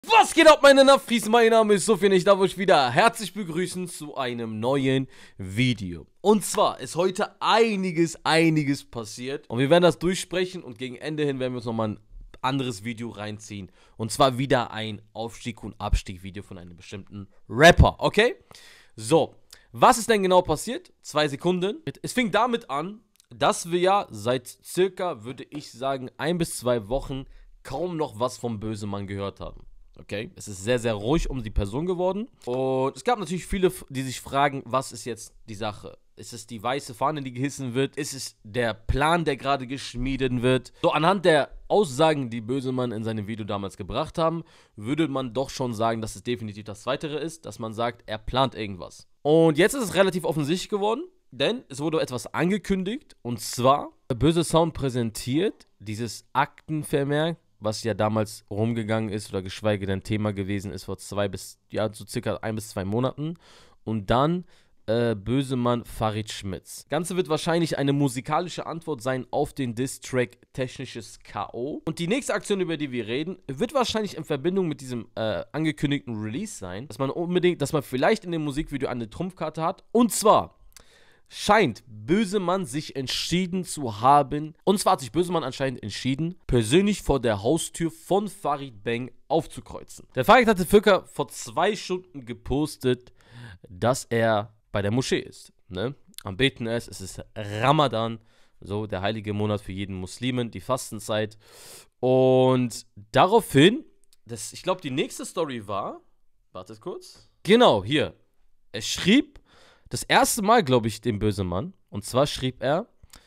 Was geht ab, meine Nafris? Mein Name ist Sofian, ich darf euch wieder herzlich begrüßen zu einem neuen Video. Und zwar ist heute einiges passiert und wir werden das durchsprechen und gegen Ende hin werden wir uns nochmal ein anderes Video reinziehen. Und zwar wieder ein Aufstieg- und Abstieg-Video von einem bestimmten Rapper, okay? So, was ist denn genau passiert? 2 Sekunden. Es fing damit an, dass wir ja seit circa, würde ich sagen, 1 bis 2 Wochen kaum noch was vom Bösemann gehört haben. Okay, es ist sehr ruhig um die Person geworden. Und es gab natürlich viele, die sich fragen, was ist jetzt die Sache? Ist es die weiße Fahne, die gehissen wird? Ist es der Plan, der gerade geschmiedet wird? So, anhand der Aussagen, die Bösemann in seinem Video damals gebracht haben, würde man doch schon sagen, dass es definitiv das Zweitere ist, dass man sagt, er plant irgendwas. Und jetzt ist es relativ offensichtlich geworden, denn es wurde etwas angekündigt. Und zwar, Böse Sound präsentiert dieses Aktenvermerk, was ja damals rumgegangen ist oder geschweige denn Thema gewesen ist vor so circa 1 bis 2 Monaten. Und dann Bösemann Farid Schmitz. Ganze wird wahrscheinlich eine musikalische Antwort sein auf den Diss-Track Technisches K.O. Und die nächste Aktion, über die wir reden, wird wahrscheinlich in Verbindung mit diesem angekündigten Release sein, dass man vielleicht in dem Musikvideo eine Trumpfkarte hat. Und zwar scheint Bösemann sich entschieden zu haben, und zwar hat sich Bösemann anscheinend entschieden, persönlich vor der Haustür von Farid Bang aufzukreuzen. Der Farid hatte circa vor 2 Stunden gepostet, dass er bei der Moschee ist. Ne? Am Beten ist, es ist Ramadan, so der heilige Monat für jeden Muslimen, die Fastenzeit. Und daraufhin, ich glaube, die nächste Story war, wartet kurz, genau, hier, er schrieb, das erste Mal, glaube ich, dem Bösemann. Und zwar schrieb er,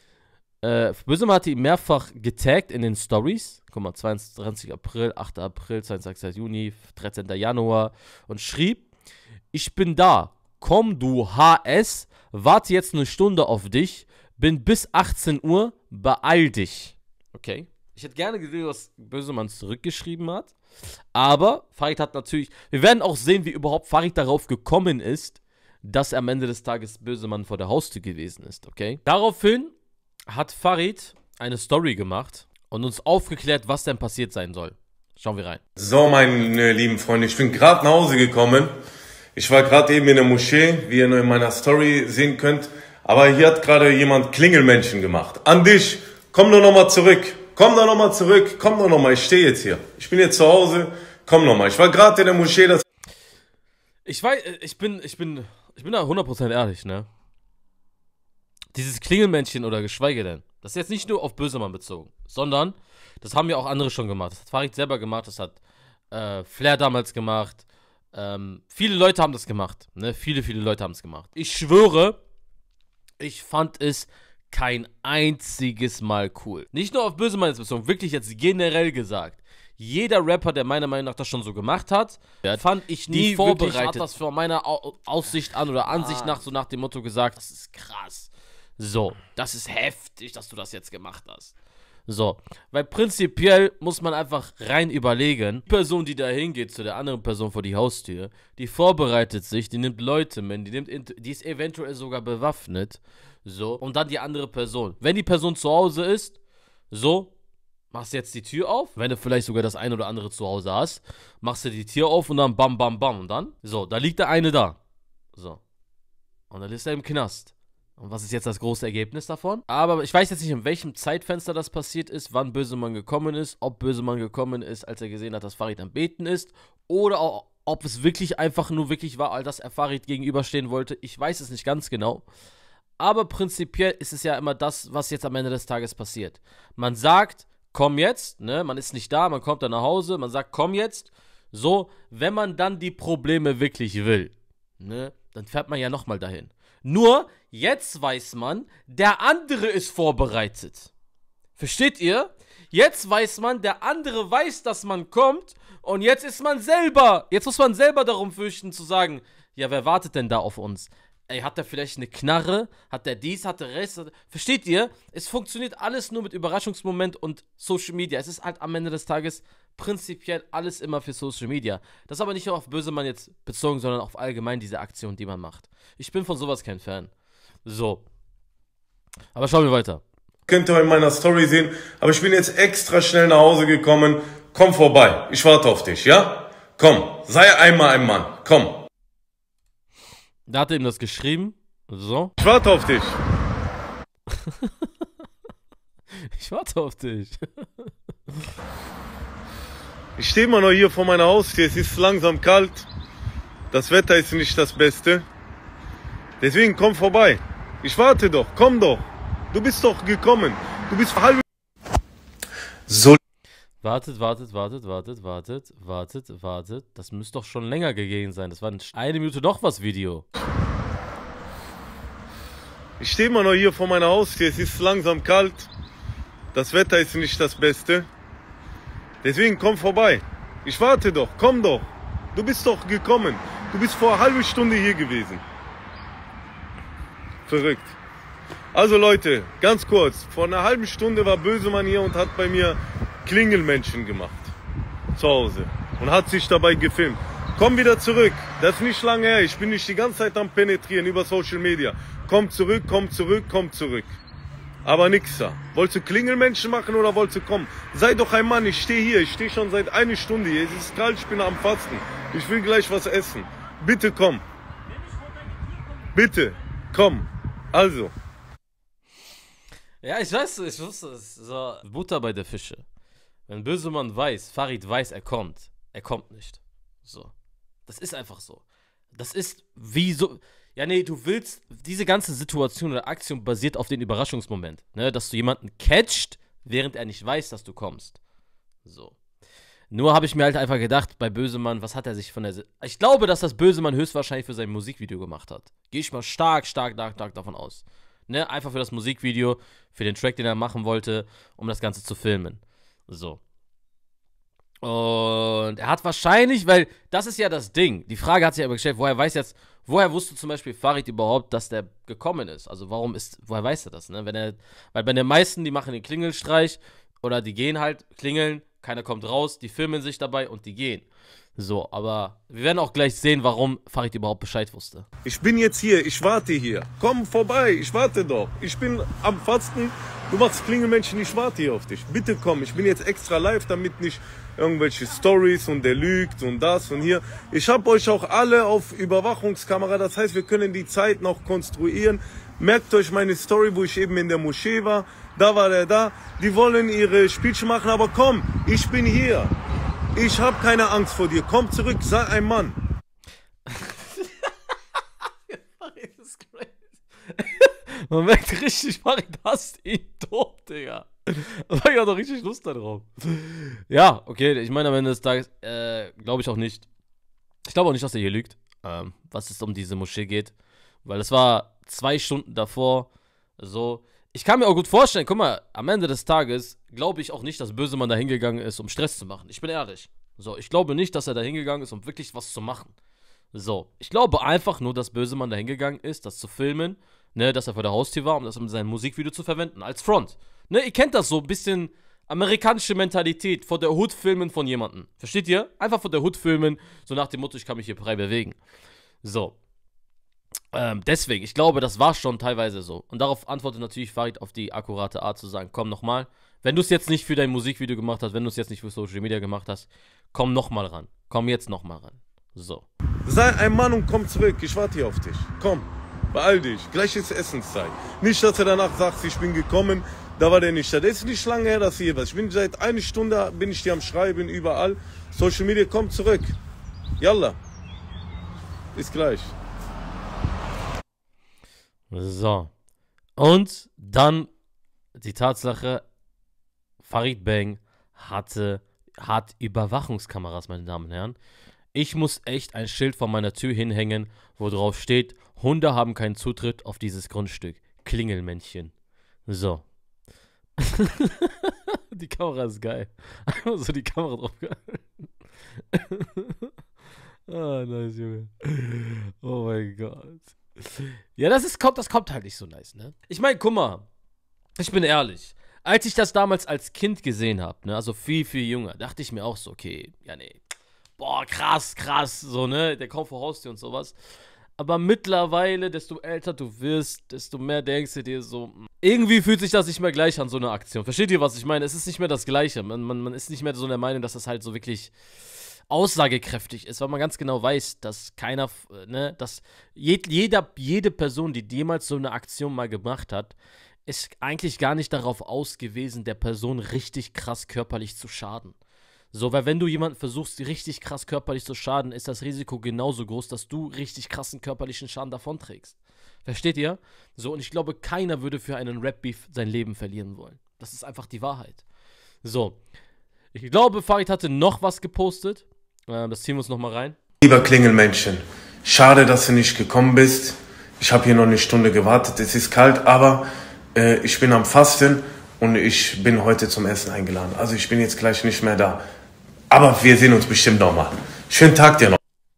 Bösemann hatte ihn mehrfach getaggt in den Stories. Guck mal, 22. April, 8. April, 22. Juni, 13. Januar. Und schrieb, ich bin da. Komm, du HS. Warte jetzt 1 Stunde auf dich. Bin bis 18 Uhr. Beeil dich. Okay. Ich hätte gerne gesehen, was Bösemann zurückgeschrieben hat. Aber Farid hat natürlich, wir werden auch sehen, wie überhaupt Farid darauf gekommen ist, dass er am Ende des Tages Bösemann vor der Haustür gewesen ist, okay? Daraufhin hat Farid eine Story gemacht und uns aufgeklärt, was denn passiert sein soll. Schauen wir rein. So, meine lieben Freunde, ich bin gerade nach Hause gekommen. Ich war gerade eben in der Moschee, wie ihr nur in meiner Story sehen könnt. Aber hier hat gerade jemand Klingelmännchen gemacht. An dich, komm doch nochmal zurück. Komm doch nochmal zurück. Komm doch nochmal, ich stehe jetzt hier. Ich bin jetzt zu Hause. Komm nochmal. Ich war gerade in der Moschee. Ich weiß, ich bin da 100% ehrlich, ne? Dieses Klingelmännchen oder geschweige denn, das ist jetzt nicht nur auf Bösemann bezogen, sondern das haben ja auch andere schon gemacht. Das hat Farid selber gemacht, das hat Flair damals gemacht. Viele Leute haben das gemacht, ne? Viele Leute haben es gemacht. Ich schwöre, ich fand es kein einziges Mal cool. Nicht nur auf Bösemann jetzt bezogen, wirklich jetzt generell gesagt. Jeder Rapper, der meiner Meinung nach das schon so gemacht hat, fand ich nie vorbereitet. Hat das von meiner Aussicht an oder Ansicht nach so nach dem Motto gesagt, das ist krass. So, das ist heftig, dass du das jetzt gemacht hast. So, weil prinzipiell muss man einfach rein überlegen, die Person, die da hingeht zu der anderen Person vor die Haustür, die vorbereitet sich, die nimmt Leute mit, die ist eventuell sogar bewaffnet, so, und dann die andere Person. Wenn die Person zu Hause ist, so, machst du jetzt die Tür auf, wenn du vielleicht sogar das ein oder andere zu Hause hast, machst du die Tür auf und dann bam, bam, bam und dann, so, da liegt der eine da, so, und dann ist er im Knast. Und was ist jetzt das große Ergebnis davon? Aber ich weiß jetzt nicht, in welchem Zeitfenster das passiert ist, wann Bösemann gekommen ist, ob Bösemann gekommen ist, als er gesehen hat, dass Farid am Beten ist, oder ob es wirklich einfach nur wirklich war, dass er Farid gegenüberstehen wollte. Ich weiß es nicht ganz genau. Aber prinzipiell ist es ja immer das, was jetzt am Ende des Tages passiert. Man sagt, komm jetzt, ne, man ist nicht da, man kommt dann nach Hause, man sagt, komm jetzt, so, wenn man dann die Probleme wirklich will, ne, dann fährt man ja nochmal dahin. Nur, jetzt weiß man, der andere ist vorbereitet. Versteht ihr? Jetzt weiß man, der andere weiß, dass man kommt und jetzt muss man selber darum fürchten zu sagen, ja, wer wartet denn da auf uns? Ey, hat der vielleicht eine Knarre? Hat der dies? Hat der Rest? Versteht ihr? Es funktioniert alles nur mit Überraschungsmoment und Social Media. Es ist halt am Ende des Tages prinzipiell alles immer für Social Media. Das ist aber nicht nur auf Bösemann jetzt bezogen, sondern auf allgemein diese Aktion, die man macht. Ich bin von sowas kein Fan. So. Aber schauen wir weiter. Könnt ihr in meiner Story sehen. Aber ich bin jetzt extra schnell nach Hause gekommen. Komm vorbei. Ich warte auf dich, ja? Komm, sei einmal ein Mann. Komm. Da hat er ihm das geschrieben. So. Ich warte auf dich. Ich warte auf dich. Ich stehe immer noch hier vor meiner Haustür. Es ist langsam kalt. Das Wetter ist nicht das Beste. Deswegen komm vorbei. Ich warte doch. Komm doch. Du bist doch gekommen. Du bist halb... So. Wartet. Das müsste doch schon länger gegangen sein. Das war eine Minute noch was Video. Ich stehe immer noch hier vor meiner Haustür. Es ist langsam kalt. Das Wetter ist nicht das Beste. Deswegen komm vorbei. Ich warte doch. Komm doch. Du bist doch gekommen. Du bist vor einer halben Stunde hier gewesen. Verrückt. Also Leute, ganz kurz. Vor einer halben Stunde war Bösemann hier und hat bei mir Klingelmännchen gemacht. Zu Hause. Und hat sich dabei gefilmt. Komm wieder zurück. Das ist nicht lange her. Ich bin nicht die ganze Zeit am Penetrieren über Social Media. Komm zurück, komm zurück, komm zurück. Aber nix da. Wolltest du Klingelmännchen machen oder wolltest du kommen? Sei doch ein Mann, ich stehe hier. Ich stehe schon seit einer Stunde hier. Es ist kalt, ich bin am Fasten. Ich will gleich was essen. Bitte komm. Bitte, komm. Also. Ja, ich wusste es. So, Butter bei der Fische. Wenn Bösemann weiß, Farid weiß, er kommt nicht. So. Das ist einfach so. Das ist wie so. Ja, nee, du willst, diese ganze Situation oder Aktion basiert auf den Überraschungsmoment. Ne? Dass du jemanden catcht, während er nicht weiß, dass du kommst. So. Nur habe ich mir halt einfach gedacht, bei Bösemann, was hat er sich von der... Ich glaube, dass das Bösemann höchstwahrscheinlich für sein Musikvideo gemacht hat. Gehe ich mal stark davon aus. Ne? Einfach für das Musikvideo, für den Track, den er machen wollte, um das Ganze zu filmen. So. Und er hat wahrscheinlich, weil das ist ja das Ding. Die Frage hat sich aber gestellt, woher wusste zum Beispiel Farid überhaupt, dass der gekommen ist? Also woher weiß er das, ne? Weil bei den meisten, die machen den Klingelstreich oder die gehen halt, klingeln, keiner kommt raus, die filmen sich dabei und die gehen. So, aber wir werden auch gleich sehen, warum Farid überhaupt Bescheid wusste. Ich bin jetzt hier, ich warte hier. Komm vorbei, ich warte doch. Ich bin am Fasten, du machst Klingelmännchen, ich warte hier auf dich. Bitte komm, ich bin jetzt extra live, damit nicht irgendwelche Stories und der lügt und das und hier. Ich habe euch auch alle auf Überwachungskamera, das heißt, wir können die Zeit noch konstruieren. Merkt euch meine Story, wo ich eben in der Moschee war. Da war der da. Die wollen ihre Spielchen machen, aber komm, ich bin hier. Ich habe keine Angst vor dir. Komm zurück, sei ein Mann. Farid ist crazy. Man merkt richtig, Farid hasst ihn tot, Digga. Aber ich hab doch richtig Lust darauf. Ja, okay, ich meine, am Ende des Tages, glaube ich auch nicht. Ich glaube auch nicht, dass er hier lügt, was es um diese Moschee geht. Weil es war 2 Stunden davor, so. Ich kann mir auch gut vorstellen, guck mal, am Ende des Tages glaube ich auch nicht, dass Bösemann da hingegangen ist, um Stress zu machen. Ich bin ehrlich. So, ich glaube nicht, dass er da hingegangen ist, um wirklich was zu machen. So, ich glaube einfach nur, dass Bösemann da hingegangen ist, das zu filmen, ne, dass er vor der Haustür war, um das in seinem Musikvideo zu verwenden, als Front. Ne, ihr kennt das so, ein bisschen amerikanische Mentalität, vor der Hood filmen von jemandem. Versteht ihr? Einfach vor der Hood filmen, so nach dem Motto, ich kann mich hier frei bewegen. So. Deswegen, ich glaube, das war schon teilweise so. Und darauf antwortet natürlich Farid auf die akkurate Art zu sagen, komm nochmal. Wenn du es jetzt nicht für dein Musikvideo gemacht hast, wenn du es jetzt nicht für Social Media gemacht hast, komm nochmal ran. Komm jetzt nochmal ran. So. Sei ein Mann und komm zurück. Ich warte hier auf dich. Komm, beeil dich. Gleich ist Essenszeit. Nicht, dass er danach sagt, ich bin gekommen, da war der nicht da. Das ist nicht lange her, dass hier was. Ich bin seit einer Stunde, bin ich dir am Schreiben, überall. Social Media, komm zurück. Yalla. Bis gleich. So. Und dann die Tatsache, Farid Bang hat Überwachungskameras, meine Damen und Herren. Ich muss echt ein Schild vor meiner Tür hinhängen, wo drauf steht, Hunde haben keinen Zutritt auf dieses Grundstück. Klingelmännchen. So. Die Kamera ist geil. Einfach so die Kamera drauf gehalten. Ah, nice, Junge. Oh mein Gott. Ja, das kommt halt nicht so nice, ne? Ich meine, guck mal, ich bin ehrlich. Als ich das damals als Kind gesehen habe, ne, also viel, viel jünger, dachte ich mir auch so, okay, ja, nee. Boah, krass, so, ne? Der kommt vor Haustür und sowas. Aber mittlerweile, desto älter du wirst, desto mehr denkst du dir so, irgendwie fühlt sich das nicht mehr gleich an, so eine Aktion. Versteht ihr, was ich meine? Es ist nicht mehr das Gleiche. Man ist nicht mehr so der Meinung, dass das halt so wirklich aussagekräftig ist, weil man ganz genau weiß, dass keiner, ne, dass jede Person, die jemals so eine Aktion mal gemacht hat, ist eigentlich gar nicht darauf ausgewiesen, der Person richtig krass körperlich zu schaden. So, weil wenn du jemanden versuchst, richtig krass körperlich zu schaden, ist das Risiko genauso groß, dass du richtig krassen körperlichen Schaden davonträgst. Versteht ihr? So, und ich glaube, keiner würde für einen Rap-Beef sein Leben verlieren wollen. Das ist einfach die Wahrheit. So, ich glaube, Farid hatte noch was gepostet. Das ziehen wir uns nochmal rein. Lieber Klingelmännchen, schade, dass du nicht gekommen bist. Ich habe hier noch eine Stunde gewartet, es ist kalt, aber ich bin am Fasten und ich bin heute zum Essen eingeladen. Also ich bin jetzt gleich nicht mehr da. Aber wir sehen uns bestimmt nochmal. Schönen Tag dir noch.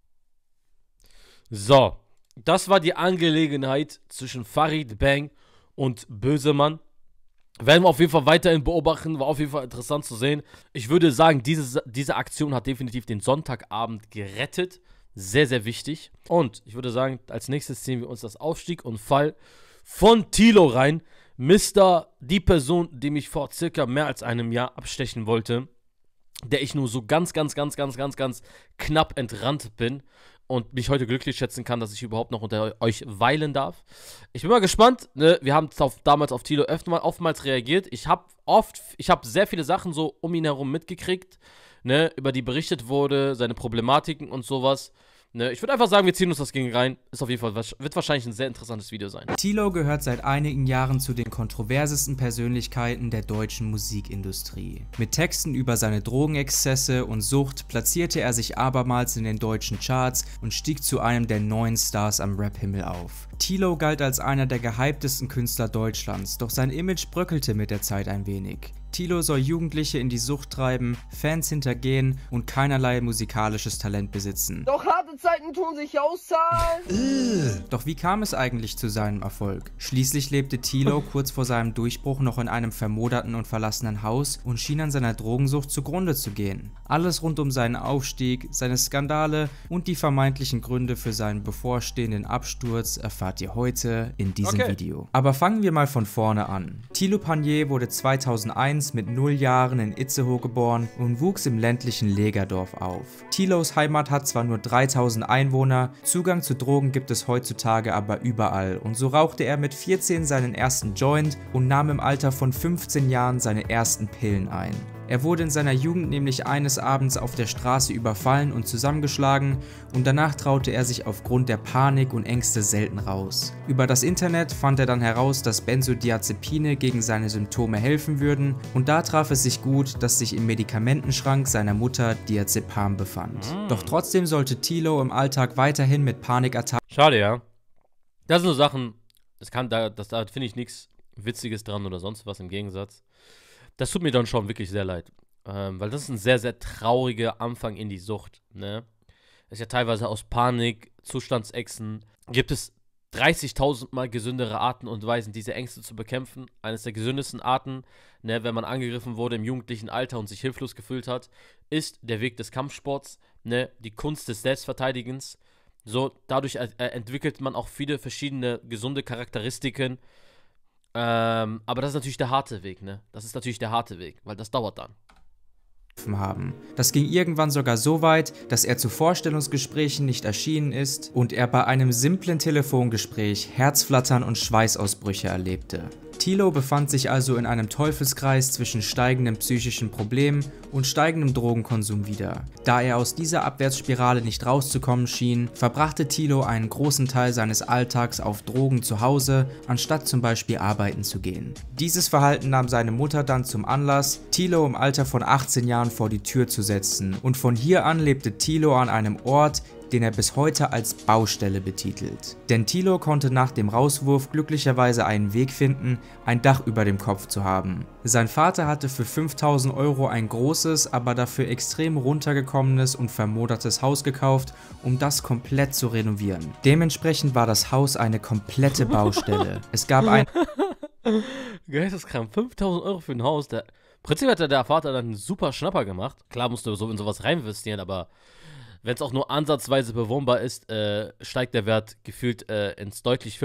So, das war die Angelegenheit zwischen Farid Bang und Bösemann. Werden wir auf jeden Fall weiterhin beobachten, war auf jeden Fall interessant zu sehen. Ich würde sagen, diese Aktion hat definitiv den Sonntagabend gerettet. Sehr, sehr wichtig. Und ich würde sagen, als nächstes ziehen wir uns das Aufstieg und Fall von Tilo rein. Die Person, die mich vor circa mehr als einem Jahr abstechen wollte, der ich nur so ganz knapp entrannt bin und mich heute glücklich schätzen kann, dass ich überhaupt noch unter euch weilen darf. Ich bin mal gespannt, ne? Wir haben damals auf Tilo oftmals reagiert. Ich habe sehr viele Sachen so um ihn herum mitgekriegt, ne? Über die berichtet wurde, seine Problematiken und sowas. Ne, ich würde einfach sagen, wir ziehen uns das Ding rein. Ist auf jeden Fall, wird wahrscheinlich ein sehr interessantes Video sein. Tilo gehört seit einigen Jahren zu den kontroversesten Persönlichkeiten der deutschen Musikindustrie. Mit Texten über seine Drogenexzesse und Sucht platzierte er sich abermals in den deutschen Charts und stieg zu einem der neuen Stars am Rap-Himmel auf. Tilo galt als einer der gehyptesten Künstler Deutschlands, doch sein Image bröckelte mit der Zeit ein wenig. Tilo soll Jugendliche in die Sucht treiben, Fans hintergehen und keinerlei musikalisches Talent besitzen. Doch harte Zeiten tun sich auszahlen. Doch wie kam es eigentlich zu seinem Erfolg? Schließlich lebte Tilo kurz vor seinem Durchbruch noch in einem vermoderten und verlassenen Haus und schien an seiner Drogensucht zugrunde zu gehen. Alles rund um seinen Aufstieg, seine Skandale und die vermeintlichen Gründe für seinen bevorstehenden Absturz erfahrt ihr heute in diesem Video. Aber fangen wir mal von vorne an. Tilo Panier wurde 2001 mit 0 Jahren in Itzehoe geboren und wuchs im ländlichen Legerdorf auf. Tilos Heimat hat zwar nur 3000 Einwohner, Zugang zu Drogen gibt es heutzutage aber überall und so rauchte er mit 14 seinen ersten Joint und nahm im Alter von 15 Jahren seine ersten Pillen ein. Er wurde in seiner Jugend nämlich eines Abends auf der Straße überfallen und zusammengeschlagen und danach traute er sich aufgrund der Panik und Ängste selten raus. Über das Internet fand er dann heraus, dass Benzodiazepine gegen seine Symptome helfen würden und da traf es sich gut, dass sich im Medikamentenschrank seiner Mutter Diazepam befand. Doch trotzdem sollte Tilo im Alltag weiterhin mit Panikattacken. Schade, ja. Das sind so Sachen, da finde ich nichts Witziges dran oder sonst was, im Gegensatz. Das tut mir dann schon wirklich sehr leid, weil das ist ein sehr, sehr trauriger Anfang in die Sucht, ne? Ist ja teilweise aus Panik, Zustandsängsten, gibt es 30.000 Mal gesündere Arten und Weisen, diese Ängste zu bekämpfen. Eines der gesündesten Arten, ne, wenn man angegriffen wurde im jugendlichen Alter und sich hilflos gefühlt hat, ist der Weg des Kampfsports, ne, die Kunst des Selbstverteidigens. So, dadurch entwickelt man auch viele verschiedene gesunde Charakteristiken. Aber das ist natürlich der harte Weg, ne? Das ist natürlich der harte Weg, weil das dauert dann. Haben. Das ging irgendwann sogar so weit, dass er zu Vorstellungsgesprächen nicht erschienen ist und er bei einem simplen Telefongespräch Herzflattern und Schweißausbrüche erlebte. Tilo befand sich also in einem Teufelskreis zwischen steigenden psychischen Problemen und steigendem Drogenkonsum wieder. Da er aus dieser Abwärtsspirale nicht rauszukommen schien, verbrachte Tilo einen großen Teil seines Alltags auf Drogen zu Hause, anstatt zum Beispiel arbeiten zu gehen. Dieses Verhalten nahm seine Mutter dann zum Anlass, Tilo im Alter von 18 Jahren vor die Tür zu setzen und von hier an lebte Tilo an einem Ort, den er bis heute als Baustelle betitelt. Denn Tilo konnte nach dem Rauswurf glücklicherweise einen Weg finden, ein Dach über dem Kopf zu haben. Sein Vater hatte für 5.000 € ein großes, aber dafür extrem runtergekommenes und vermodertes Haus gekauft, um das komplett zu renovieren. Dementsprechend war das Haus eine komplette Baustelle. Es gab ein... Geisteskrank, 5.000 € für ein Haus. Prinzip hat der Vater dann einen super Schnapper gemacht. Klar musst du so in sowas rein investieren, aber wenn es auch nur ansatzweise bewohnbar ist, steigt der Wert gefühlt ins deutlich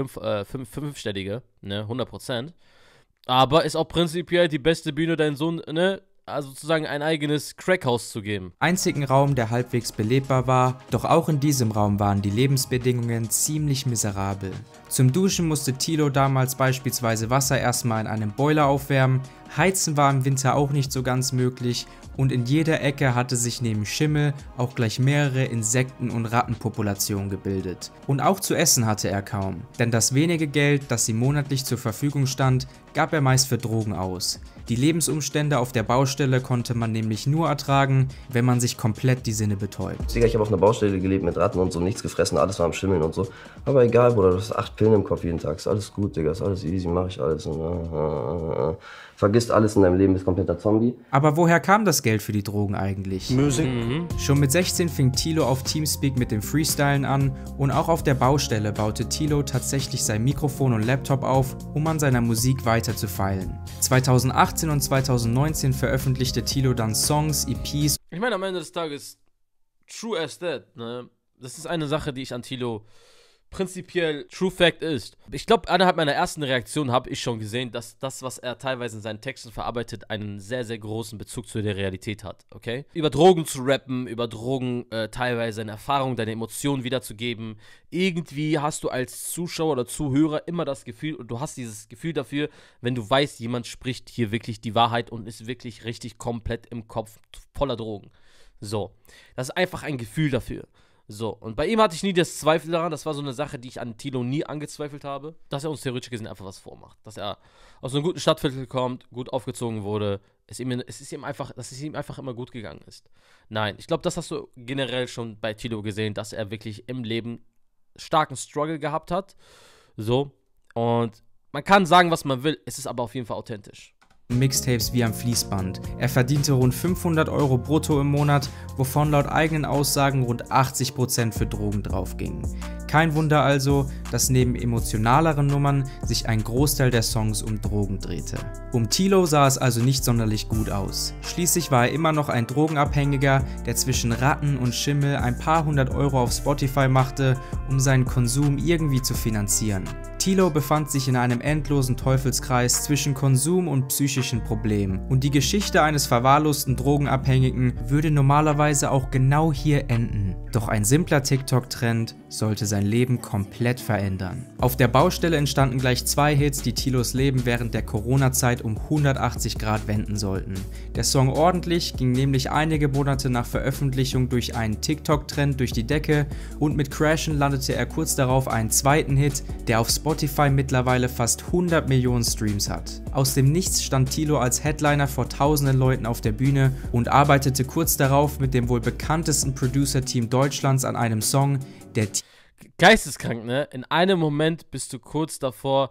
fünfstellige, ne, 100%. Aber ist auch prinzipiell die beste Bühne, deinen Sohn, ne, sozusagen ein eigenes Crackhaus zu geben. Einzigen Raum, der halbwegs belebbar war, doch auch in diesem Raum waren die Lebensbedingungen ziemlich miserabel. Zum Duschen musste Tilo damals beispielsweise Wasser erstmal in einem Boiler aufwärmen, Heizen war im Winter auch nicht so ganz möglich und in jeder Ecke hatte sich neben Schimmel auch gleich mehrere Insekten- und Rattenpopulationen gebildet. Und auch zu essen hatte er kaum, denn das wenige Geld, das ihm monatlich zur Verfügung stand, gab er meist für Drogen aus. Die Lebensumstände auf der Baustelle konnte man nämlich nur ertragen, wenn man sich komplett die Sinne betäubt. Digga, ich habe auf einer Baustelle gelebt mit Ratten und so, nichts gefressen, alles war am Schimmeln und so. Aber egal, Bruder, du hast 8 Pillen im Kopf jeden Tag, ist alles gut, Digga, ist alles easy, mach ich alles. Vergisst alles in deinem Leben, bist kompletter Zombie. Aber woher kam das Geld für die Drogen eigentlich? Musik. Schon mit 16 fing Tilo auf Teamspeak mit dem Freestylen an und auch auf der Baustelle baute Tilo tatsächlich sein Mikrofon und Laptop auf, um an seiner Musik weiter zu feilen. 2018 und 2019 veröffentlichte Tilo dann Songs, EPs. Ich meine, am Ende des Tages, true as that, ne? Das ist eine Sache, die ich an Tilo prinzipiell True Fact ist. Ich glaube, innerhalb meiner ersten Reaktion habe ich schon gesehen, dass das, was er teilweise in seinen Texten verarbeitet, einen sehr, sehr großen Bezug zu der Realität hat, okay? Über Drogen zu rappen, über Drogen teilweise seine Erfahrungen, deine Emotionen wiederzugeben. Irgendwie hast du als Zuschauer oder Zuhörer immer das Gefühl, und du hast dieses Gefühl dafür, wenn du weißt, jemand spricht hier wirklich die Wahrheit und ist wirklich richtig komplett im Kopf voller Drogen. So, das ist einfach ein Gefühl dafür. So, und bei ihm hatte ich nie das Zweifel daran, das war so eine Sache, die ich an Tilo nie angezweifelt habe, dass er uns theoretisch gesehen einfach was vormacht. Dass er aus einem guten Stadtviertel kommt, gut aufgezogen wurde, dass es ihm einfach immer gut gegangen ist. Nein, ich glaube, das hast du generell schon bei Tilo gesehen, dass er wirklich im Leben starken Struggle gehabt hat. So, und man kann sagen, was man will, es ist aber auf jeden Fall authentisch. Mixtapes wie am Fließband. Er verdiente rund 500 € brutto im Monat, wovon laut eigenen Aussagen rund 80% für Drogen draufgingen. Kein Wunder also, dass neben emotionaleren Nummern sich ein Großteil der Songs um Drogen drehte. Um Tilo sah es also nicht sonderlich gut aus. Schließlich war er immer noch ein Drogenabhängiger, der zwischen Ratten und Schimmel ein paar hundert Euro auf Spotify machte, um seinen Konsum irgendwie zu finanzieren. Tilo befand sich in einem endlosen Teufelskreis zwischen Konsum und psychischen Problemen und die Geschichte eines verwahrlosten Drogenabhängigen würde normalerweise auch genau hier enden. Doch ein simpler TikTok-Trend sollte sein Leben komplett verändern. Auf der Baustelle entstanden gleich 2 Hits, die Tilos Leben während der Corona-Zeit um 180 Grad wenden sollten. Der Song Ordentlich ging nämlich einige Monate nach Veröffentlichung durch einen TikTok-Trend durch die Decke und mit Crashen landete er kurz darauf einen zweiten Hit, der auf Spotify mittlerweile fast 100 Millionen Streams hat. Aus dem Nichts stand Tilo als Headliner vor tausenden Leuten auf der Bühne und arbeitete kurz darauf mit dem wohl bekanntesten Producer-Team Deutschlands an einem Song, der geisteskrank, ne? In einem Moment bist du kurz davor,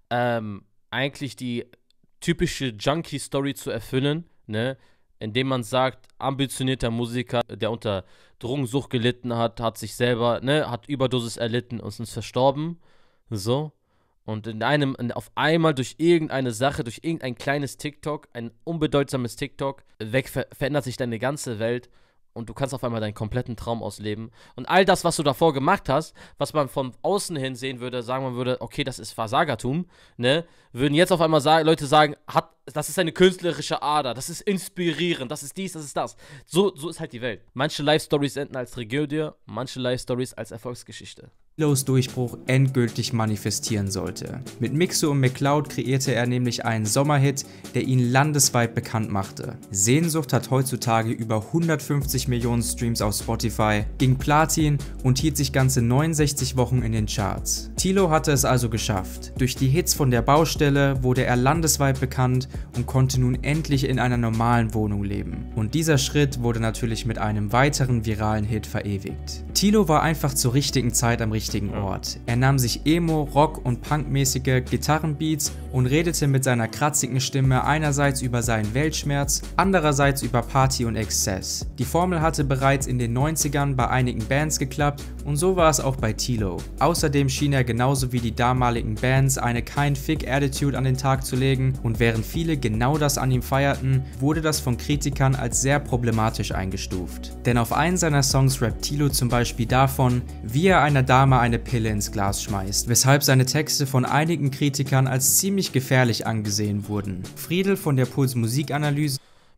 eigentlich die typische Junkie-Story zu erfüllen, ne? Indem man sagt, ambitionierter Musiker, der unter Drogensucht gelitten hat, hat sich selber, ne, hat Überdosis erlitten und ist verstorben. So. Und auf einmal durch irgendeine Sache, durch irgendein kleines TikTok, ein unbedeutsames TikTok, verändert sich deine ganze Welt. Und du kannst auf einmal deinen kompletten Traum ausleben. Und all das, was du davor gemacht hast, was man von außen hin sehen würde, sagen man würde, okay, das ist Versagertum, ne? Würden jetzt auf einmal Leute sagen, das ist eine künstlerische Ader, das ist inspirierend, das ist dies, das ist das. So ist halt die Welt. Manche Life-Stories enden als Tragödie, manche Life-Stories als Erfolgsgeschichte. Tilos Durchbruch endgültig manifestieren sollte. Mit Mixo und McCloud kreierte er nämlich einen Sommerhit, der ihn landesweit bekannt machte. Sehnsucht hat heutzutage über 150 Millionen Streams auf Spotify, ging Platin und hielt sich ganze 69 Wochen in den Charts. Tilo hatte es also geschafft. Durch die Hits von der Baustelle wurde er landesweit bekannt und konnte nun endlich in einer normalen Wohnung leben. Und dieser Schritt wurde natürlich mit einem weiteren viralen Hit verewigt. Tilo war einfach zur richtigen Zeit am richtigen Ort. Er nahm sich Emo-, Rock- und Punkmäßige Gitarrenbeats und redete mit seiner kratzigen Stimme einerseits über seinen Weltschmerz, andererseits über Party und Exzess. Die Formel hatte bereits in den 90ern bei einigen Bands geklappt und so war es auch bei Tilo. Außerdem schien er genauso wie die damaligen Bands eine Kein-Fick-Attitude an den Tag zu legen und während viele genau das an ihm feierten, wurde das von Kritikern als sehr problematisch eingestuft. Denn auf einen seiner Songs rappt Tilo zum Beispiel davon, wie er einer Dame eine Pille ins Glas schmeißt, weshalb seine Texte von einigen Kritikern als ziemlich gefährlich angesehen wurden. Friedel von der Puls Musikanalyse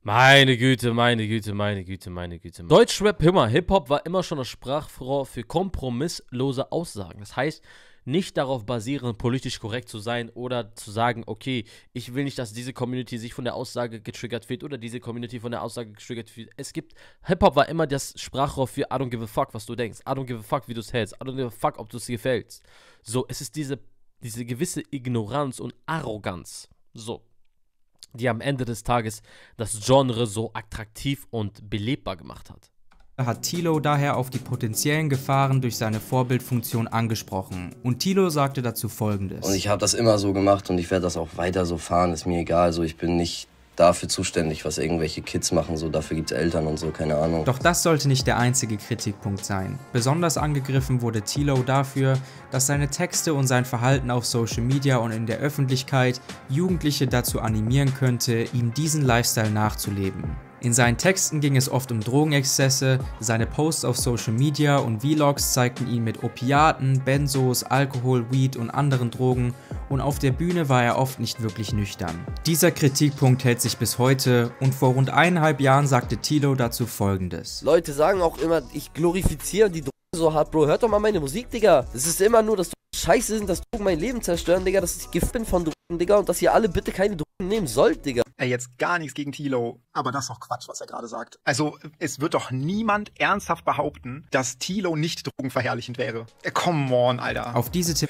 Meine Güte, meine Güte, meine Güte, meine Güte. Deutschrap, Hip-Hop war immer schon das Sprachrohr für kompromisslose Aussagen. Das heißt, nicht darauf basieren, politisch korrekt zu sein oder zu sagen, okay, ich will nicht, dass diese Community sich von der Aussage getriggert wird oder diese Community von der Aussage getriggert wird. Hip-Hop war immer das Sprachrohr für I don't give a fuck, was du denkst. I don't give a fuck, wie du es hältst. I don't give a fuck, ob du es dir gefällst. So, es ist diese gewisse Ignoranz und Arroganz. So. Die am Ende des Tages das Genre so attraktiv und belebbar gemacht hat. Hat Tilo daher auf die potenziellen Gefahren durch seine Vorbildfunktion angesprochen. Und Tilo sagte dazu Folgendes. Und ich habe das immer so gemacht und ich werde das auch weiter so fahren, ist mir egal. So, ich bin nicht dafür zuständig, was irgendwelche Kids machen, so dafür gibt's Eltern und so, keine Ahnung. Doch das sollte nicht der einzige Kritikpunkt sein. Besonders angegriffen wurde Tilo dafür, dass seine Texte und sein Verhalten auf Social Media und in der Öffentlichkeit Jugendliche dazu animieren könnte, ihm diesen Lifestyle nachzuleben. In seinen Texten ging es oft um Drogenexzesse, seine Posts auf Social Media und Vlogs zeigten ihn mit Opiaten, Benzos, Alkohol, Weed und anderen Drogen und auf der Bühne war er oft nicht wirklich nüchtern. Dieser Kritikpunkt hält sich bis heute und vor rund 1,5 Jahren sagte Tilo dazu Folgendes. Leute sagen auch immer, ich glorifiziere die Drogen so hart, Bro. Hört doch mal meine Musik, Digga. Es ist immer nur, dass Drogen scheiße sind, dass Drogen mein Leben zerstören, Digga, dass ich Gift bin von Drogen, Digga, und dass ihr alle bitte keine Drogen nehmen sollt, Digga. Jetzt gar nichts gegen Tilo, aber das ist doch Quatsch, was er gerade sagt. Also, es wird doch niemand ernsthaft behaupten, dass Tilo nicht drogenverherrlichend wäre. Come on, Alter. Auf diese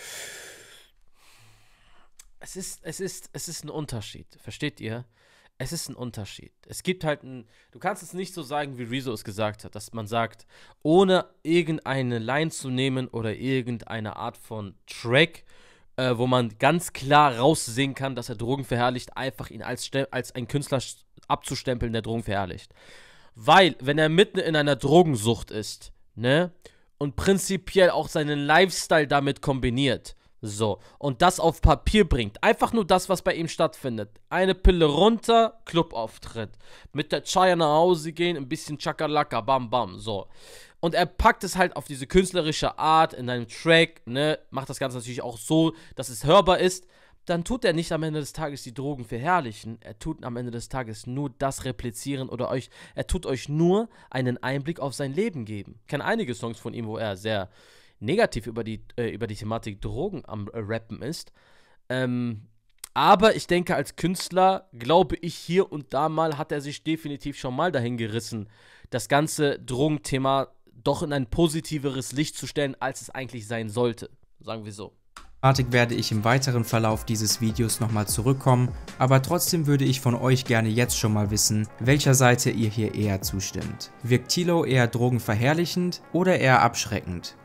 Es ist ein Unterschied, versteht ihr? Es ist ein Unterschied. Es gibt halt du kannst es nicht so sagen, wie Rezo es gesagt hat, dass man sagt, ohne irgendeine Line zu nehmen oder irgendeine Art von Track, wo man ganz klar raussehen kann, dass er Drogen verherrlicht, einfach ihn als ein Künstler abzustempeln, der Drogen verherrlicht. Weil, wenn er mitten in einer Drogensucht ist, ne, und prinzipiell auch seinen Lifestyle damit kombiniert, so, und das auf Papier bringt, einfach nur das, was bei ihm stattfindet. Eine Pille runter, Clubauftritt. Mit der Chaya nach Hause gehen, ein bisschen Chakalaka, bam bam, so. Und er packt es halt auf diese künstlerische Art in einem Track, ne, macht das Ganze natürlich auch so, dass es hörbar ist. Dann tut er nicht am Ende des Tages die Drogen verherrlichen, er tut am Ende des Tages nur das replizieren oder er tut euch nur einen Einblick auf sein Leben geben. Ich kenne einige Songs von ihm, wo er sehr negativ über die Thematik Drogen am Rappen ist. Aber ich denke, als Künstler, glaube ich, hier und da mal hat er sich definitiv schon mal dahin gerissen, das ganze Drogenthema doch in ein positiveres Licht zu stellen, als es eigentlich sein sollte. Sagen wir so. Werde ich im weiteren Verlauf dieses Videos nochmal zurückkommen, aber trotzdem würde ich von euch gerne jetzt schon mal wissen, welcher Seite ihr hier eher zustimmt. Wirkt Tilo eher drogenverherrlichend oder eher abschreckend?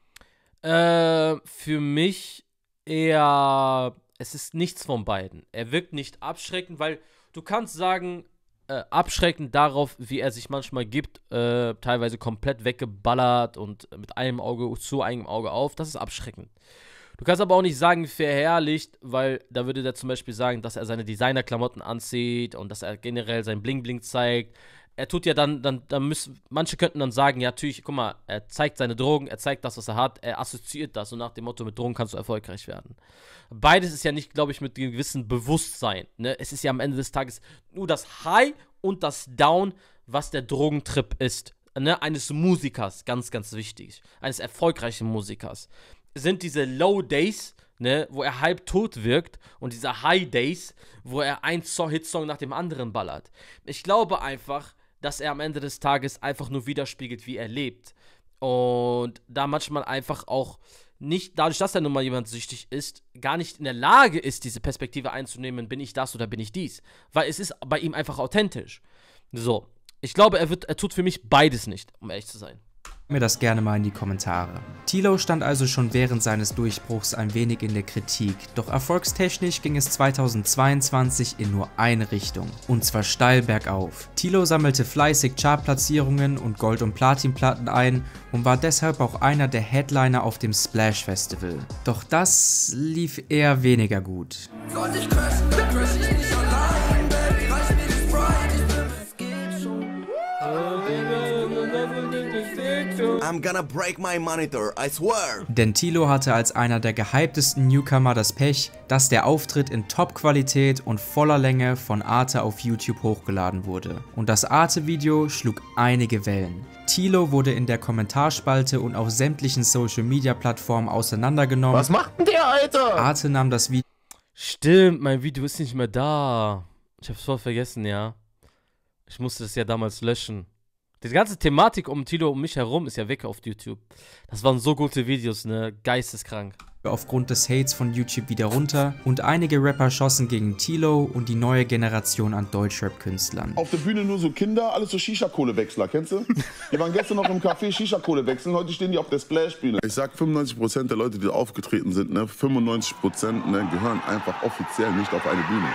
Für mich eher, es ist nichts von beiden. Er wirkt nicht abschreckend, weil du kannst sagen, abschreckend darauf, wie er sich manchmal gibt, teilweise komplett weggeballert und mit einem Auge zu, einem Auge auf, das ist abschreckend. Du kannst aber auch nicht sagen verherrlicht, weil da würde der zum Beispiel sagen, dass er seine Designerklamotten anzieht und dass er generell sein Bling-Bling zeigt. Er tut ja manche könnten dann sagen, ja natürlich, guck mal, er zeigt seine Drogen, er zeigt das, was er hat, er assoziiert das und nach dem Motto, mit Drogen kannst du erfolgreich werden. Beides ist ja nicht, glaube ich, mit einem gewissen Bewusstsein, ne? Es ist ja am Ende des Tages nur das High und das Down, was der Drogentrip ist, ne? Eines Musikers, ganz, ganz wichtig, eines erfolgreichen Musikers. Sind diese Low Days, ne, wo er halb tot wirkt und diese High Days, wo er ein Hitsong nach dem anderen ballert. Ich glaube einfach, dass er am Ende des Tages einfach nur widerspiegelt, wie er lebt. Und da manchmal einfach auch nicht, dadurch, dass er nun mal jemand süchtig ist, gar nicht in der Lage ist, diese Perspektive einzunehmen, bin ich das oder bin ich dies. Weil es ist bei ihm einfach authentisch. So, ich glaube, er tut für mich beides nicht, um ehrlich zu sein. Mir das gerne mal in die Kommentare. Tilo stand also schon während seines Durchbruchs ein wenig in der Kritik, doch erfolgstechnisch ging es 2022 in nur eine Richtung, und zwar steil bergauf. Tilo sammelte fleißig Chartplatzierungen und Gold- und Platinplatten ein und war deshalb auch einer der Headliner auf dem Splash Festival. Doch das lief eher weniger gut. Sollte ich crashen, dann crash ich nicht allein, Baby, reicht mir die Sprite, ich bin, es geht schon. I'm gonna break my monitor, I swear. Denn Tilo hatte als einer der gehyptesten Newcomer das Pech, dass der Auftritt in Top-Qualität und voller Länge von Arte auf YouTube hochgeladen wurde. Und das Arte-Video schlug einige Wellen. Tilo wurde in der Kommentarspalte und auf sämtlichen Social-Media-Plattformen auseinandergenommen. Was macht denn der, Alter? Arte nahm das Video... Stimmt, mein Video ist nicht mehr da. Ich hab's voll vergessen, ja. Ich musste das ja damals löschen. Die ganze Thematik um Tilo um mich herum ist ja weg auf YouTube. Das waren so gute Videos, ne? Geisteskrank. Aufgrund des Hates von YouTube wieder runter und einige Rapper schossen gegen Tilo und die neue Generation an Deutschrap-Künstlern. Auf der Bühne nur so Kinder, alles so Shisha-Kohle-Wechsler, kennst du? Die waren gestern noch im Café Shisha-Kohle wechseln, heute stehen die auf der Splash-Bühne. Ich sag 95% der Leute, die aufgetreten sind, ne, 95% ne, gehören einfach offiziell nicht auf eine Bühne.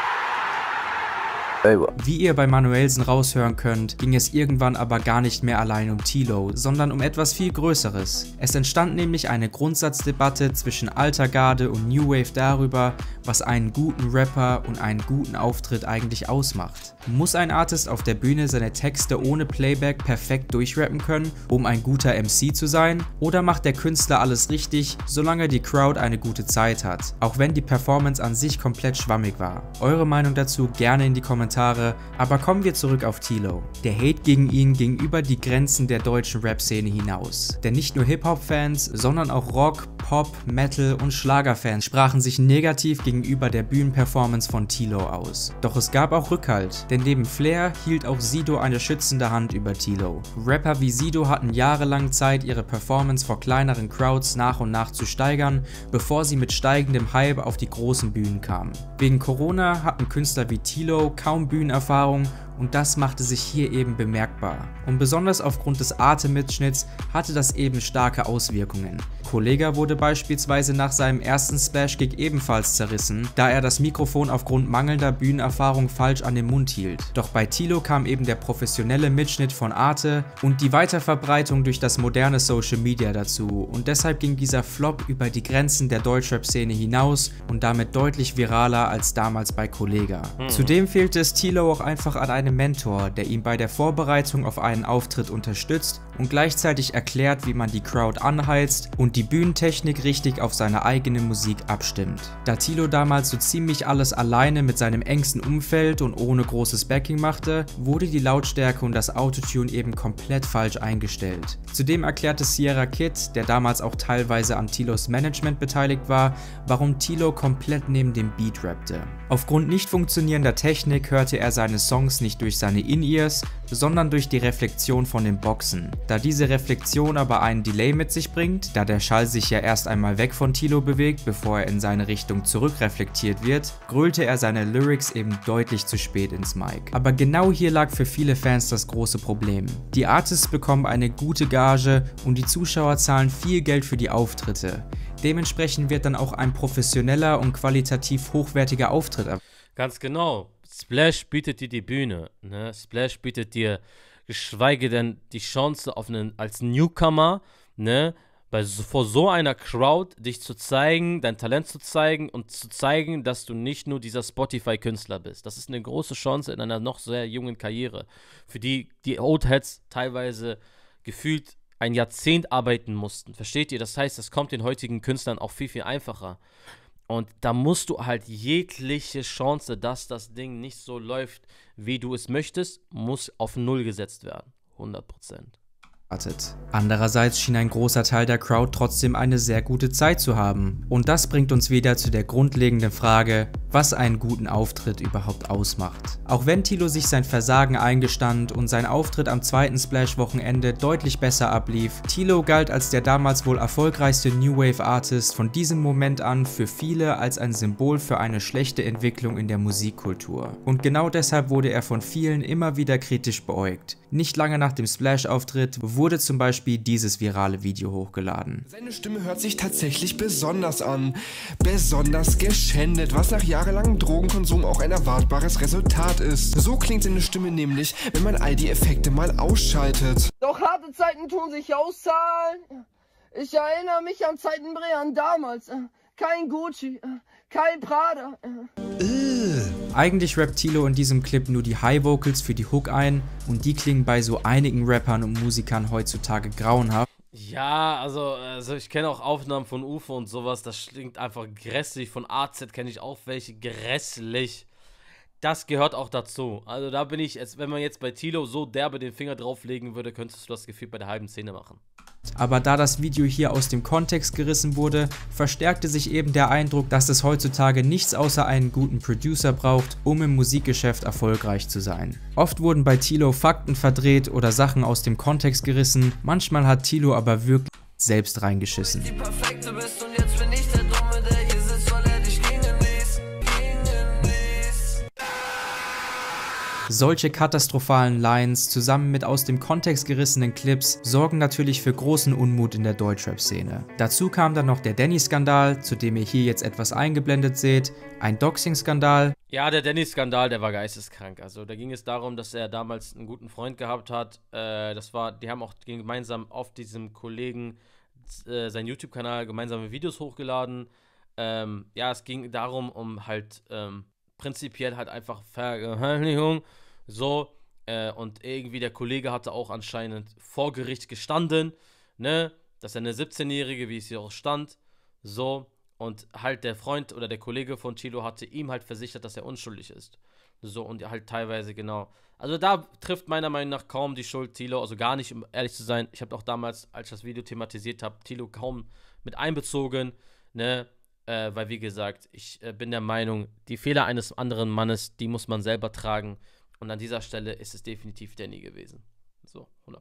Wie ihr bei Manuelsen raushören könnt, ging es irgendwann aber gar nicht mehr allein um Tilo, sondern um etwas viel Größeres. Es entstand nämlich eine Grundsatzdebatte zwischen alter Garde und New Wave darüber, was einen guten Rapper und einen guten Auftritt eigentlich ausmacht. Muss ein Artist auf der Bühne seine Texte ohne Playback perfekt durchrappen können, um ein guter MC zu sein? Oder macht der Künstler alles richtig, solange die Crowd eine gute Zeit hat, auch wenn die Performance an sich komplett schwammig war? Eure Meinung dazu gerne in die Kommentare, aber kommen wir zurück auf Tilo. Der Hate gegen ihn ging über die Grenzen der deutschen Rap-Szene hinaus. Denn nicht nur Hip-Hop-Fans, sondern auch Rock, Pop, Metal und Schlager-Fans sprachen sich negativ gegenüber der Bühnenperformance von Tilo aus. Doch es gab auch Rückhalt, denn neben Flair hielt auch Sido eine schützende Hand über Tilo. Rapper wie Sido hatten jahrelang Zeit, ihre Performance vor kleineren Crowds nach und nach zu steigern, bevor sie mit steigendem Hype auf die großen Bühnen kamen. Wegen Corona hatten Künstler wie Tilo kaum Bühnenerfahrung und das machte sich hier eben bemerkbar. Und besonders aufgrund des Arte-Mitschnitts hatte das eben starke Auswirkungen. Kollega wurde beispielsweise nach seinem ersten Splash-Gig ebenfalls zerrissen, da er das Mikrofon aufgrund mangelnder Bühnenerfahrung falsch an den Mund hielt. Doch bei Tilo kam eben der professionelle Mitschnitt von Arte und die Weiterverbreitung durch das moderne Social Media dazu und deshalb ging dieser Flop über die Grenzen der Deutschrap-Szene hinaus und damit deutlich viraler als damals bei Kollega. Zudem fehlte es Tilo auch einfach an einem Mentor, der ihn bei der Vorbereitung auf einen Auftritt unterstützt und gleichzeitig erklärt, wie man die Crowd anheizt und die Bühnentechnik richtig auf seine eigene Musik abstimmt. Da Tilo damals so ziemlich alles alleine mit seinem engsten Umfeld und ohne großes Backing machte, wurde die Lautstärke und das Autotune eben komplett falsch eingestellt. Zudem erklärte Sierra Kid, der damals auch teilweise an Tilos Management beteiligt war, warum Tilo komplett neben dem Beat rappte. Aufgrund nicht funktionierender Technik hörte er seine Songs nicht durch seine In-Ears, sondern durch die Reflexion von den Boxen. Da diese Reflexion aber einen Delay mit sich bringt, da der Schall sich ja erst einmal weg von Tilo bewegt, bevor er in seine Richtung zurückreflektiert wird, grölte er seine Lyrics eben deutlich zu spät ins Mic. Aber genau hier lag für viele Fans das große Problem. Die Artists bekommen eine gute Gage und die Zuschauer zahlen viel Geld für die Auftritte. Dementsprechend wird dann auch ein professioneller und qualitativ hochwertiger Auftritt erwartet. Ganz genau. Splash bietet dir die Bühne, ne? Splash bietet dir geschweige denn die Chance auf als Newcomer, ne? Vor so einer Crowd dich zu zeigen, dein Talent zu zeigen und zu zeigen, dass du nicht nur dieser Spotify-Künstler bist. Das ist eine große Chance in einer noch sehr jungen Karriere, für die Oldheads teilweise gefühlt ein Jahrzehnt arbeiten mussten. Versteht ihr? Das heißt, das kommt den heutigen Künstlern auch viel, viel einfacher. Und da musst du halt jegliche Chance, dass das Ding nicht so läuft, wie du es möchtest, muss auf Null gesetzt werden. 100%. Andererseits schien ein großer Teil der Crowd trotzdem eine sehr gute Zeit zu haben. Und das bringt uns wieder zu der grundlegenden Frage, was einen guten Auftritt überhaupt ausmacht. Auch wenn Tilo sich sein Versagen eingestand und sein Auftritt am zweiten Splash-Wochenende deutlich besser ablief, Tilo galt als der damals wohl erfolgreichste New Wave Artist von diesem Moment an für viele als ein Symbol für eine schlechte Entwicklung in der Musikkultur. Und genau deshalb wurde er von vielen immer wieder kritisch beäugt. Nicht lange nach dem Splash-Auftritt wurde zum Beispiel dieses virale Video hochgeladen. Seine Stimme hört sich tatsächlich besonders an. Besonders geschändet, was nach jahrelangem Drogenkonsum auch ein erwartbares Resultat ist. So klingt seine Stimme nämlich, wenn man all die Effekte mal ausschaltet. Doch harte Zeiten tun sich auszahlen. Ich erinnere mich an Zeiten Brean damals. Kein Gucci, kein Prada. Eigentlich rappt Tilo in diesem Clip nur die High Vocals für die Hook ein und die klingen bei so einigen Rappern und Musikern heutzutage grauenhaft. Ja, also ich kenne auch Aufnahmen von UFO und sowas, das klingt einfach grässlich. Von AZ kenne ich auch welche, grässlich. Das gehört auch dazu. Also da bin ich, wenn man jetzt bei Tilo so derbe den Finger drauflegen würde, könntest du das Gefühl bei der halben Szene machen. Aber da das Video hier aus dem Kontext gerissen wurde, verstärkte sich eben der Eindruck, dass es heutzutage nichts außer einen guten Producer braucht, um im Musikgeschäft erfolgreich zu sein. Oft wurden bei Tilo Fakten verdreht oder Sachen aus dem Kontext gerissen, manchmal hat Tilo aber wirklich selbst reingeschissen. Die perfekte bist und jetzt bin ich der Dumme, der hier sitzt, weil er dich gingen ließ. Solche katastrophalen Lines zusammen mit aus dem Kontext gerissenen Clips sorgen natürlich für großen Unmut in der Deutschrap-Szene. Dazu kam dann noch der Danny-Skandal, zu dem ihr hier jetzt etwas eingeblendet seht, ein Doxing-Skandal. Ja, der Danny-Skandal, der war geisteskrank. Also da ging es darum, dass er damals einen guten Freund gehabt hat. Die haben auch gemeinsam auf diesem Kollegen seinen YouTube-Kanal gemeinsame Videos hochgeladen. Ja, es ging darum, um halt prinzipiell halt einfach Vergewaltigung. So, und irgendwie der Kollege hatte auch anscheinend vor Gericht gestanden, ne, dass er eine 17-Jährige, wie es hier auch stand, so, und halt der Freund oder der Kollege von Tilo hatte ihm halt versichert, dass er unschuldig ist. So, und halt teilweise genau. Also da trifft meiner Meinung nach kaum die Schuld Tilo, also gar nicht, um ehrlich zu sein. Ich habe auch damals, als ich das Video thematisiert habe, Tilo kaum mit einbezogen, ne, weil wie gesagt, ich bin der Meinung, die Fehler eines anderen Mannes, die muss man selber tragen. Und an dieser Stelle ist es definitiv Danny gewesen. So, 100%.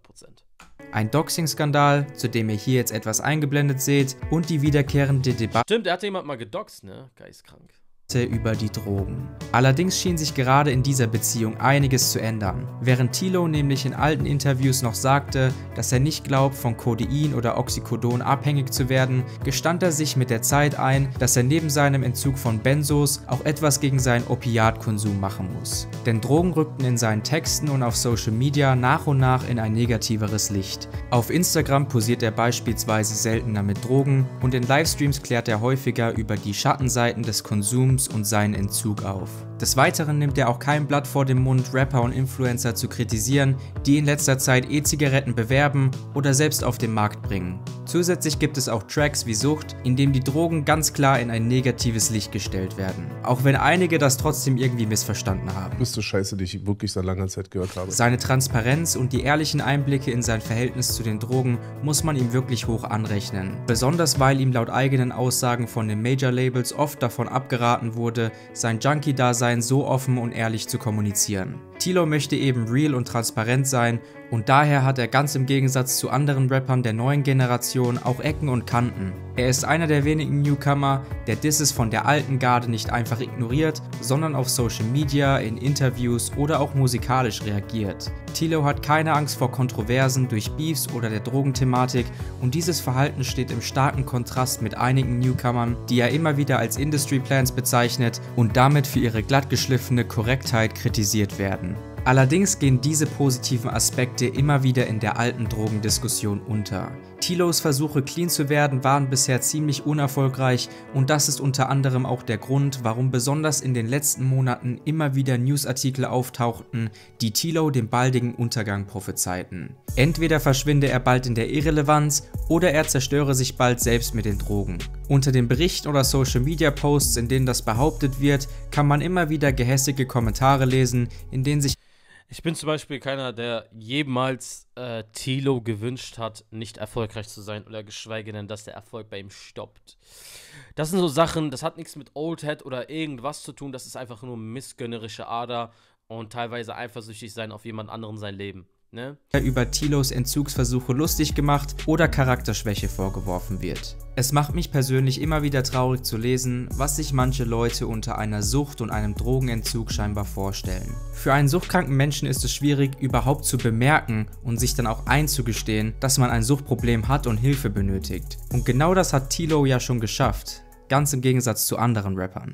Ein Doxing-Skandal, zu dem ihr hier jetzt etwas eingeblendet seht, und die wiederkehrende Debatte. Stimmt, er hatte jemand mal gedoxt, ne? Geistkrank. Über die Drogen. Allerdings schien sich gerade in dieser Beziehung einiges zu ändern. Während Tilo nämlich in alten Interviews noch sagte, dass er nicht glaubt, von Codein oder Oxycodon abhängig zu werden, gestand er sich mit der Zeit ein, dass er neben seinem Entzug von Benzos auch etwas gegen seinen Opiatkonsum machen muss. Denn Drogen rückten in seinen Texten und auf Social Media nach und nach in ein negativeres Licht. Auf Instagram posiert er beispielsweise seltener mit Drogen und in Livestreams klärt er häufiger über die Schattenseiten des Konsums und seinen Entzug auf. Des Weiteren nimmt er auch kein Blatt vor den Mund, Rapper und Influencer zu kritisieren, die in letzter Zeit E-Zigaretten bewerben oder selbst auf den Markt bringen. Zusätzlich gibt es auch Tracks wie Sucht, in dem die Drogen ganz klar in ein negatives Licht gestellt werden. Auch wenn einige das trotzdem irgendwie missverstanden haben. Größte Scheiße, die ich wirklich seit langer Zeit gehört habe. Seine Transparenz und die ehrlichen Einblicke in sein Verhältnis zu den Drogen muss man ihm wirklich hoch anrechnen. Besonders weil ihm laut eigenen Aussagen von den Major-Labels oft davon abgeraten wurde, sein Junkie-Dasein so offen und ehrlich zu kommunizieren. Tilo möchte eben real und transparent sein und daher hat er ganz im Gegensatz zu anderen Rappern der neuen Generation auch Ecken und Kanten. Er ist einer der wenigen Newcomer, der Disses von der alten Garde nicht einfach ignoriert, sondern auf Social Media, in Interviews oder auch musikalisch reagiert. Tilo hat keine Angst vor Kontroversen durch Beefs oder der Drogenthematik und dieses Verhalten steht im starken Kontrast mit einigen Newcomern, die er immer wieder als Industry Plants bezeichnet und damit für ihre glattgeschliffene Korrektheit kritisiert werden. Allerdings gehen diese positiven Aspekte immer wieder in der alten Drogendiskussion unter. Tilos Versuche clean zu werden waren bisher ziemlich unerfolgreich und das ist unter anderem auch der Grund, warum besonders in den letzten Monaten immer wieder Newsartikel auftauchten, die Tilo den baldigen Untergang prophezeiten. Entweder verschwinde er bald in der Irrelevanz oder er zerstöre sich bald selbst mit den Drogen. Unter den Berichten oder Social Media Posts, in denen das behauptet wird, kann man immer wieder gehässige Kommentare lesen, in denen sich Ich bin zum Beispiel keiner, der jemals Tilo gewünscht hat, nicht erfolgreich zu sein oder geschweige denn, dass der Erfolg bei ihm stoppt. Das sind so Sachen, das hat nichts mit Oldhead oder irgendwas zu tun, das ist einfach nur missgönnerische Ader und teilweise eifersüchtig sein auf jemand anderen sein Leben. Ne? Über Tilos Entzugsversuche lustig gemacht oder Charakterschwäche vorgeworfen wird. Es macht mich persönlich immer wieder traurig zu lesen, was sich manche Leute unter einer Sucht und einem Drogenentzug scheinbar vorstellen. Für einen suchtkranken Menschen ist es schwierig, überhaupt zu bemerken und sich dann auch einzugestehen, dass man ein Suchtproblem hat und Hilfe benötigt. Und genau das hat Tilo ja schon geschafft. Ganz im Gegensatz zu anderen Rappern.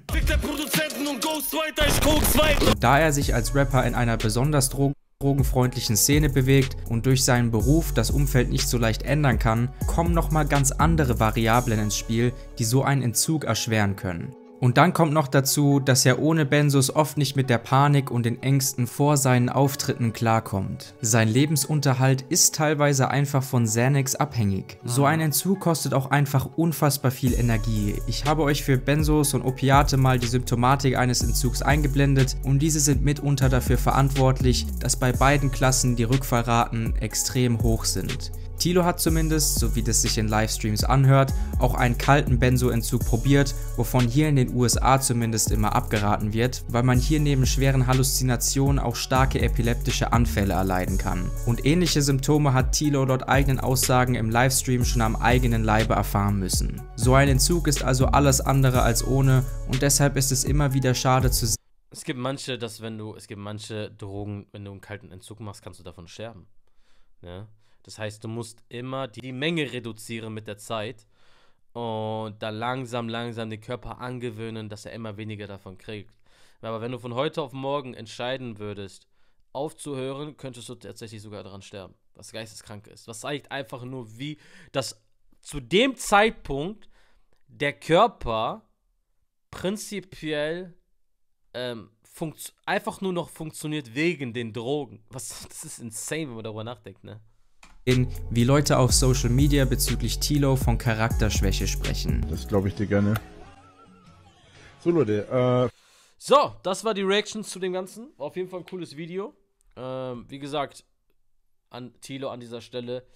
Und da er sich als Rapper in einer besonders drogenfreundlichen Szene bewegt und durch seinen Beruf das Umfeld nicht so leicht ändern kann, kommen nochmal ganz andere Variablen ins Spiel, die so einen Entzug erschweren können. Und dann kommt noch dazu, dass er ohne Benzos oft nicht mit der Panik und den Ängsten vor seinen Auftritten klarkommt. Sein Lebensunterhalt ist teilweise einfach von Xanax abhängig. So ein Entzug kostet auch einfach unfassbar viel Energie. Ich habe euch für Benzos und Opiate mal die Symptomatik eines Entzugs eingeblendet und diese sind mitunter dafür verantwortlich, dass bei beiden Klassen die Rückfallraten extrem hoch sind. Tilo hat zumindest, so wie das sich in Livestreams anhört, auch einen kalten Benzoentzug probiert, wovon hier in den USA zumindest immer abgeraten wird, weil man hier neben schweren Halluzinationen auch starke epileptische Anfälle erleiden kann. Und ähnliche Symptome hat Tilo laut eigenen Aussagen im Livestream schon am eigenen Leibe erfahren müssen. So ein Entzug ist also alles andere als ohne und deshalb ist es immer wieder schade zu sehen. Es gibt manche Drogen, wenn du einen kalten Entzug machst, kannst du davon sterben. Ja? Das heißt, du musst immer die Menge reduzieren mit der Zeit und dann langsam den Körper angewöhnen, dass er immer weniger davon kriegt. Aber wenn du von heute auf morgen entscheiden würdest, aufzuhören, könntest du tatsächlich sogar daran sterben, was geisteskrank ist. Was zeigt einfach nur, wie das zu dem Zeitpunkt der Körper prinzipiell einfach nur noch funktioniert wegen den Drogen. Das ist insane, wenn man darüber nachdenkt, ne? Wie Leute auf Social Media bezüglich Tilo von Charakterschwäche sprechen. Das glaube ich dir gerne. So Leute, So, das war die Reaction zu dem Ganzen. War auf jeden Fall ein cooles Video. Wie gesagt, an Tilo an dieser Stelle,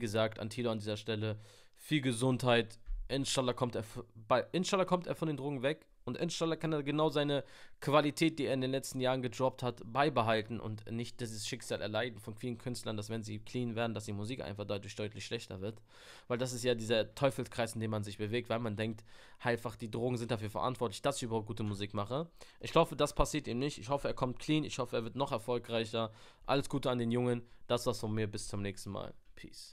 viel Gesundheit. Inshallah kommt er von den Drogen weg. Und inshallah kann er genau seine Qualität, die er in den letzten Jahren gedroppt hat, beibehalten und nicht dieses Schicksal erleiden von vielen Künstlern, dass wenn sie clean werden, dass die Musik einfach deutlich schlechter wird. Weil das ist ja dieser Teufelskreis, in dem man sich bewegt, weil man denkt, einfach die Drogen sind dafür verantwortlich, dass ich überhaupt gute Musik mache. Ich hoffe, das passiert ihm nicht. Ich hoffe, er kommt clean. Ich hoffe, er wird noch erfolgreicher. Alles Gute an den Jungen. Das war's von mir. Bis zum nächsten Mal. Peace.